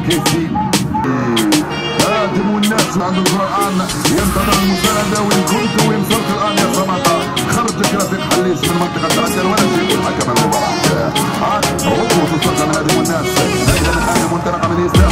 كيفي هادم والناس عند القرآن ينتظر المساندة وين كنت وين صرت الآن يا سمطة خرج رفيق حليس من منطقة عسل ولا شيء حكم المباراة هبوط الصدى من هادم والناس أيضا هادم منطلقة من إسلام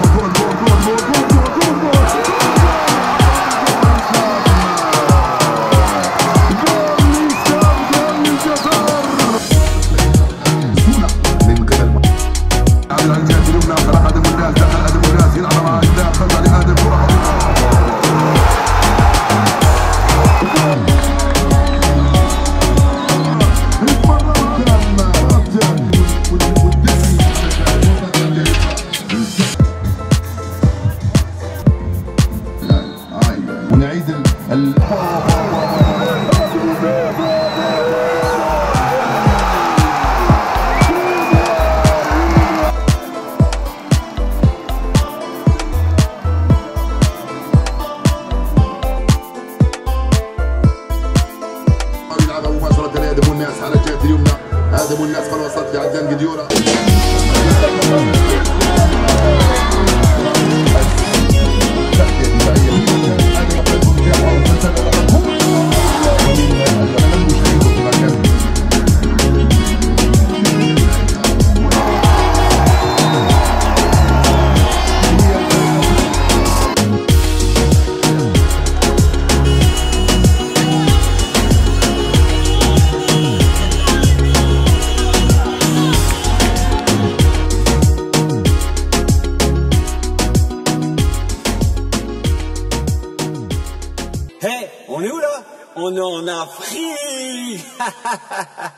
ونعيد يلعبها مباشرة لآدم والناس على الجهة اليمنى. آدم والناس في الوسط لعدنان قديورة. Hey, on est où là? On est en Afrique.